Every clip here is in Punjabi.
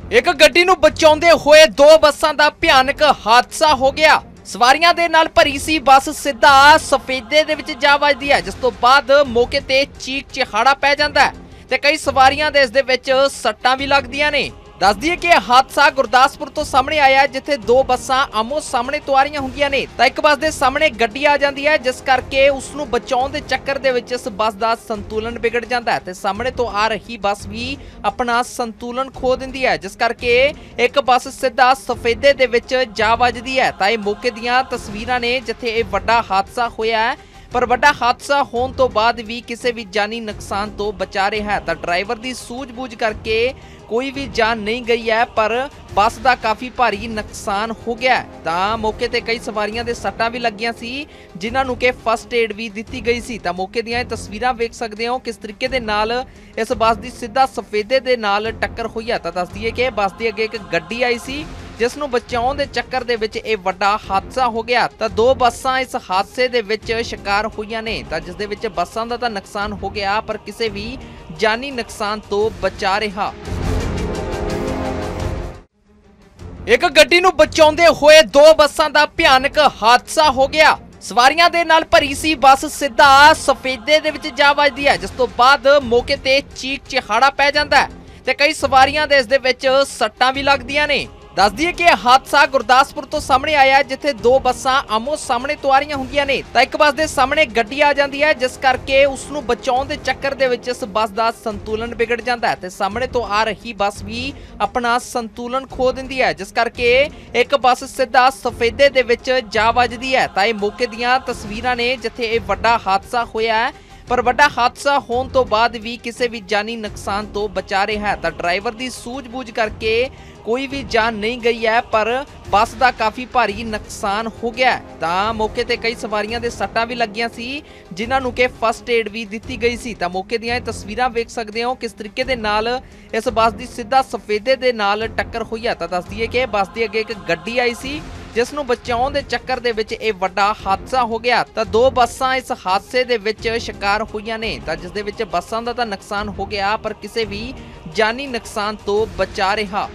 ਇੱਕ ਗੱਡੀ ਨੂੰ ਬਚਾਉਂਦੇ ਹੋਏ ਦੋ ਬੱਸਾਂ ਦਾ ਭਿਆਨਕ ਹਾਦਸਾ ਹੋ ਗਿਆ। ਸਵਾਰੀਆਂ ਦੇ ਨਾਲ ਭਰੀ ਸੀ ਬੱਸ ਸਿੱਧਾ ਸਫੇਦੇ ਦੇ ਵਿੱਚ ਜਾ ਵੱਜਦੀ ਹੈ, ਜਿਸ ਤੋਂ ਬਾਅਦ ਮੌਕੇ ਤੇ ਚੀਕ ਚਿਹਾੜਾ ਪੈ ਜਾਂਦਾ ਹੈ ਤੇ ਕਈ ਸਵਾਰੀਆਂ ਦੇ ਇਸ ਦੇ ਵਿੱਚ ਸੱਟਾਂ ਵੀ ਲੱਗਦੀਆਂ ਨੇ। ਦੱਸ ਦਈਏ ਕਿ ਇਹ ਹਾਦਸਾ ਗੁਰਦਾਸਪੁਰ ਤੋਂ ਸਾਹਮਣੇ ਆਇਆ, ਜਿੱਥੇ ਦੋ ਬੱਸਾਂ ਆਮੋ ਸਾਹਮਣੇ ਤੋਂ ਆ ਰਹੀਆਂ ਹੁੰਦੀਆਂ ਨੇ ਤਾਂ ਇੱਕ ਬੱਸ ਦੇ ਸਾਹਮਣੇ ਗੱਡੀ ਆ ਜਾਂਦੀ ਹੈ, ਜਿਸ ਕਰਕੇ ਉਸ ਨੂੰ ਬਚਾਉਣ ਦੇ ਚੱਕਰ ਦੇ ਵਿੱਚ ਇਸ ਬੱਸ ਦਾ ਸੰਤੁਲਨ ਵਿਗੜ ਜਾਂਦਾ ਹੈ ਤੇ ਸਾਹਮਣੇ ਤੋਂ ਆ ਰਹੀ ਬੱਸ ਵੀ ਆਪਣਾ ਸੰਤੁਲਨ ਖੋ ਦਿੰਦੀ ਹੈ, ਜਿਸ ਕਰਕੇ ਇੱਕ ਬੱਸ ਸਿੱਧਾ ਸਫੇਦੇ ਦੇ ਵਿੱਚ ਜਾ ਵੱਜਦੀ ਹੈ। ਤਾਂ ਇਹ ਮੌਕੇ ਦੀਆਂ ਤਸਵੀਰਾਂ ਨੇ ਜਿੱਥੇ ਇਹ ਵੱਡਾ ਹਾਦਸਾ ਹੋਇਆ ਹੈ, ਪਰ ਵੱਡਾ ਹਾਦਸਾ ਹੋਣ ਤੋਂ ਬਾਅਦ ਵੀ ਕਿਸੇ ਵੀ ਜਾਨੀ ਨੁਕਸਾਨ ਤੋਂ ਬਚਾ ਰਿਹਾ ਹੈ। ਤਾਂ ਡਰਾਈਵਰ ਦੀ ਸੂਝ-ਬੂਝ ਕਰਕੇ ਕੋਈ ਵੀ ਜਾਨ ਨਹੀਂ ਗਈ ਹੈ, ਪਰ ਬੱਸ ਦਾ ਕਾਫੀ ਭਾਰੀ ਨੁਕਸਾਨ ਹੋ ਗਿਆ। ਤਾਂ ਮੌਕੇ ਤੇ ਕਈ ਸਵਾਰੀਆਂ ਦੇ ਸੱਟਾਂ ਵੀ ਲੱਗੀਆਂ ਸੀ, ਜਿਨ੍ਹਾਂ ਨੂੰ ਕਿ ਫਸਟ ਏਡ ਵੀ ਦਿੱਤੀ ਗਈ ਸੀ। ਤਾਂ ਮੌਕੇ ਦੀਆਂ ਇਹ ਤਸਵੀਰਾਂ ਵੇਖ ਸਕਦੇ ਹੋ ਕਿਸ ਤਰੀਕੇ ਦੇ ਨਾਲ ਇਸ ਬੱਸ ਦੀ ਸਿੱਧਾ ਸਫੇਦੇ ਦੇ ਨਾਲ ਟੱਕਰ ਹੋਈ ਹੈ। ਤਾਂ ਦੱਸ ਦਈਏ ਕਿ ਬੱਸ ਦੇ ਅੱਗੇ ਇੱਕ ਗੱਡੀ ਆਈ ਸੀ, ਜਿਸ ਨੂੰ ਬਚਾਉਣ ਦੇ ਚੱਕਰ ਦੇ ਵਿੱਚ ਇਹ ਵੱਡਾ ਹਾਦਸਾ ਹੋ ਗਿਆ। ਤਾਂ ਦੋ ਬੱਸਾਂ ਇਸ ਹਾਦਸੇ ਦੇ ਵਿੱਚ ਸ਼ਿਕਾਰ ਹੋਈਆਂ ਨੇ, ਤਾਂ ਜਿਸ ਦੇ ਵਿੱਚ ਬੱਸਾਂ ਦਾ ਤਾਂ ਨੁਕਸਾਨ ਹੋ ਗਿਆ, ਪਰ ਕਿਸੇ ਵੀ ਜਾਨੀ ਨੁਕਸਾਨ ਤੋਂ ਬਚਾ ਰਿਹਾ। ਇੱਕ ਗੱਡੀ ਨੂੰ ਬਚਾਉਂਦੇ ਹੋਏ ਦੋ ਬੱਸਾਂ ਦਾ ਭਿਆਨਕ ਹਾਦਸਾ ਹੋ ਗਿਆ। ਸਵਾਰੀਆਂ ਦੇ ਨਾਲ ਭਰੀ ਸੀ ਬੱਸ ਸਿੱਧਾ ਸਫੇਦੇ ਦੇ ਵਿੱਚ ਜਾ ਵੱਜਦੀ ਹੈ, ਜਿਸ ਤੋਂ ਬਾਅਦ ਮੌਕੇ ਤੇ ਚੀਕ ਚਿਹਾੜਾ ਪੈ ਜਾਂਦਾ ਹੈ ਤੇ ਕਈ ਸਵਾਰੀਆਂ ਦੇ ਇਸ ਦੇ ਵਿੱਚ ਸੱਟਾਂ ਵੀ ਲੱਗਦੀਆਂ ਨੇ। ਦੱਸ ਦਈਏ ਕਿ ਇਹ ਹਾਦਸਾ ਗੁਰਦਾਸਪੁਰ ਤੋਂ ਸਾਹਮਣੇ ਆਇਆ, ਜਿੱਥੇ ਦੋ ਬੱਸਾਂ ਆਮੋ ਸਾਹਮਣੇ ਤੋਂ ਆ ਰਹੀਆਂ ਹੁੰਦੀਆਂ ਨੇ ਤਾਂ ਇੱਕ ਬੱਸ ਦੇ ਸਾਹਮਣੇ ਗੱਡੀ ਆ ਜਾਂਦੀ ਹੈ, ਜਿਸ ਕਰਕੇ ਉਸ ਨੂੰ ਬਚਾਉਣ ਦੇ ਚੱਕਰ ਦੇ ਵਿੱਚ ਇਸ ਬੱਸ ਦਾ ਸੰਤੁਲਨ ਵਿਗੜ ਜਾਂਦਾ ਹੈ ਤੇ ਸਾਹਮਣੇ ਤੋਂ ਆ ਰਹੀ ਬੱਸ ਵੀ ਆਪਣਾ ਸੰਤੁਲਨ ਖੋ ਦਿੰਦੀ ਹੈ, ਜਿਸ ਕਰਕੇ ਇੱਕ ਬੱਸ ਸਿੱਧਾ ਸਫੇਦੇ ਦੇ ਵਿੱਚ ਜਾ ਵੱਜਦੀ ਹੈ। ਤਾਂ ਇਹ ਮੌਕੇ ਦੀਆਂ ਤਸਵੀਰਾਂ ਨੇ ਜਿੱਥੇ ਇਹ ਵੱਡਾ ਹਾਦਸਾ ਹੋਇਆ ਹੈ, ਪਰ ਵੱਡਾ ਹਾਦਸਾ ਹੋਣ ਤੋਂ ਬਾਅਦ ਵੀ ਕਿਸੇ ਵੀ ਜਾਨੀ ਨੁਕਸਾਨ ਤੋਂ ਬਚਾ ਰਿਹਾ ਹੈ। ਤਾਂ ਡਰਾਈਵਰ ਦੀ ਸੂਝ-ਬੂਝ ਕਰਕੇ ਕੋਈ ਵੀ ਜਾਨ ਨਹੀਂ ਗਈ ਹੈ, ਪਰ ਬੱਸ ਦਾ ਕਾਫੀ ਭਾਰੀ ਨੁਕਸਾਨ ਹੋ ਗਿਆ। ਤਾਂ ਮੌਕੇ ਤੇ ਕਈ ਸਵਾਰੀਆਂ ਦੇ ਸੱਟਾਂ ਵੀ ਲੱਗੀਆਂ ਸੀ, ਜਿਨ੍ਹਾਂ ਨੂੰ ਕਿ ਫਸਟ ਏਡ ਵੀ ਦਿੱਤੀ ਗਈ ਸੀ। ਤਾਂ ਮੌਕੇ ਦੀਆਂ ਇਹ ਤਸਵੀਰਾਂ ਵੇਖ ਸਕਦੇ ਹੋ ਕਿਸ ਤਰੀਕੇ ਦੇ ਨਾਲ ਇਸ ਬੱਸ ਦੀ ਸਿੱਧਾ ਸਫੇਦੇ ਦੇ ਨਾਲ ਟੱਕਰ ਹੋਈ ਹੈ। ਤਾਂ ਦੱਸ ਦਈਏ ਕਿ ਬੱਸ ਦੇ ਅੱਗੇ ਇੱਕ ਗੱਡੀ ਆਈ ਸੀ, ਜਿਸ ਨੂੰ ਬਚਾਉਣ ਦੇ ਚੱਕਰ ਦੇ ਵਿੱਚ ਇਹ ਵੱਡਾ ਹਾਦਸਾ ਹੋ ਗਿਆ। ਤਾਂ ਦੋ ਬੱਸਾਂ ਇਸ ਹਾਦਸੇ ਦੇ ਵਿੱਚ ਸ਼ਿਕਾਰ ਹੋਈਆਂ ਨੇ, ਤਾਂ ਜਿਸ ਦੇ ਵਿੱਚ ਬੱਸਾਂ ਦਾ ਤਾਂ ਨੁਕਸਾਨ ਹੋ ਗਿਆ, ਪਰ ਕਿਸੇ ਵੀ ਜਾਨੀ ਨੁਕਸਾਨ ਤੋਂ ਬਚਾ ਰਿਹਾ।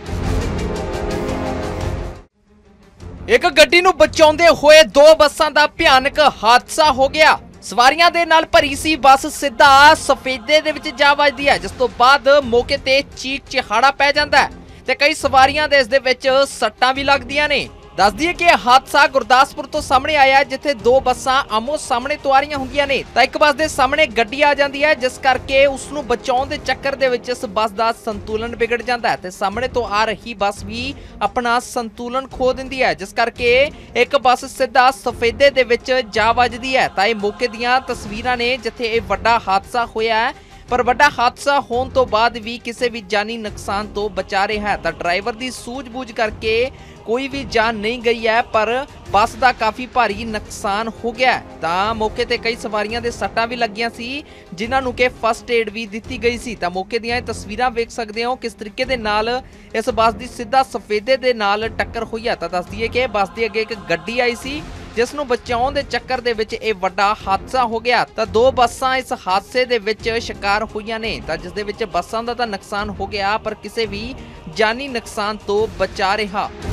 ਇੱਕ ਗੱਡੀ ਨੂੰ ਬਚਾਉਂਦੇ ਹੋਏ ਦੋ ਬੱਸਾਂ ਦਾ ਭਿਆਨਕ ਹਾਦਸਾ ਹੋ ਗਿਆ। ਸਵਾਰੀਆਂ ਦੇ ਨਾਲ ਭਰੀ ਸੀ ਬੱਸ ਸਿੱਧਾ ਸਫੇਦੇ ਦੇ ਵਿੱਚ ਜਾ ਵੱਜਦੀ ਹੈ, ਜਿਸ ਤੋਂ ਬਾਅਦ ਮੌਕੇ ਤੇ ਚੀਕ ਚਿਹਾੜਾ ਪੈ ਜਾਂਦਾ ਹੈ ਤੇ ਕਈ ਸਵਾਰੀਆਂ ਦੇ ਇਸ ਦੇ ਵਿੱਚ ਸੱਟਾਂ ਵੀ ਲੱਗਦੀਆਂ ਨੇ। ਦੱਸ ਦਈਏ ਕਿ ਇਹ ਹਾਦਸਾ ਗੁਰਦਾਸਪੁਰ ਤੋਂ ਸਾਹਮਣੇ ਆਇਆ, ਜਿੱਥੇ ਦੋ ਬੱਸਾਂ ਆਮੋ ਸਾਹਮਣੇ ਤੋਂ ਆ ਰਹੀਆਂ ਹੁੰਦੀਆਂ ਨੇ ਤਾਂ ਇੱਕ ਬੱਸ ਦੇ ਸਾਹਮਣੇ ਗੱਡੀ ਆ ਜਾਂਦੀ ਹੈ, ਜਿਸ ਕਰਕੇ ਉਸ ਨੂੰ ਬਚਾਉਣ ਦੇ ਚੱਕਰ ਦੇ ਵਿੱਚ ਇਸ ਬੱਸ ਦਾ ਸੰਤੁਲਨ ਵਿਗੜ ਜਾਂਦਾ ਹੈ ਤੇ ਸਾਹਮਣੇ ਤੋਂ ਆ ਰਹੀ ਬੱਸ ਵੀ ਆਪਣਾ ਸੰਤੁਲਨ ਖੋ ਦਿੰਦੀ ਹੈ, ਜਿਸ ਕਰਕੇ ਇੱਕ ਬੱਸ ਸਿੱਧਾ ਸਫੇਦੇ ਦੇ ਵਿੱਚ ਜਾ ਵੱਜਦੀ ਹੈ। ਤਾਂ ਇਹ ਮੌਕੇ ਦੀਆਂ ਤਸਵੀਰਾਂ ਨੇ ਜਿੱਥੇ ਇਹ ਵੱਡਾ ਹਾਦਸਾ ਹੋਇਆ ਹੈ, ਪਰ ਵੱਡਾ ਹਾਦਸਾ ਹੋਣ ਤੋਂ ਬਾਅਦ ਵੀ ਕਿਸੇ ਵੀ ਜਾਨੀ ਨੁਕਸਾਨ ਤੋਂ ਬਚਾ ਰਿਹਾ ਹੈ। ਤਾਂ ਡਰਾਈਵਰ ਦੀ ਸੂਝ-ਬੂਝ ਕਰਕੇ ਕੋਈ ਵੀ ਜਾਨ ਨਹੀਂ ਗਈ ਹੈ, ਪਰ ਬੱਸ ਦਾ ਕਾਫੀ ਭਾਰੀ ਨੁਕਸਾਨ ਹੋ ਗਿਆ। ਤਾਂ ਮੌਕੇ ਤੇ ਕਈ ਸਵਾਰੀਆਂ ਦੇ ਸੱਟਾਂ ਵੀ ਲੱਗੀਆਂ ਸੀ, ਜਿਨ੍ਹਾਂ ਨੂੰ ਕਿ ਫਸਟ ਏਡ ਵੀ ਦਿੱਤੀ ਗਈ ਸੀ। ਤਾਂ ਮੌਕੇ ਦੀਆਂ ਇਹ ਤਸਵੀਰਾਂ ਵੇਖ ਸਕਦੇ ਹੋ ਕਿਸ ਤਰੀਕੇ ਦੇ ਨਾਲ ਇਸ ਬੱਸ ਦੀ ਸਿੱਧਾ ਸਫੇਦੇ ਦੇ ਨਾਲ ਟੱਕਰ ਹੋਈ ਹੈ। ਤਾਂ ਦੱਸ ਦਈਏ ਕਿ ਬੱਸ ਦੇ ਅੱਗੇ ਇੱਕ ਗੱਡੀ ਆਈ ਸੀ, ਜਿਸ ਨੂੰ ਬਚਾਉਣ ਦੇ ਚੱਕਰ ਦੇ ਵਿੱਚ ਇਹ ਵੱਡਾ ਹਾਦਸਾ ਹੋ ਗਿਆ। ਤਾਂ ਦੋ ਬੱਸਾਂ ਇਸ ਹਾਦਸੇ ਦੇ ਵਿੱਚ ਸ਼ਿਕਾਰ ਹੋਈਆਂ ਨੇ, ਤਾਂ ਜਿਸ ਦੇ ਵਿੱਚ ਬੱਸਾਂ ਦਾ ਤਾਂ ਨੁਕਸਾਨ ਹੋ ਗਿਆ, ਪਰ ਕਿਸੇ ਵੀ ਜਾਨੀ ਨੁਕਸਾਨ ਤੋਂ ਬਚਾ ਰਿਹਾ।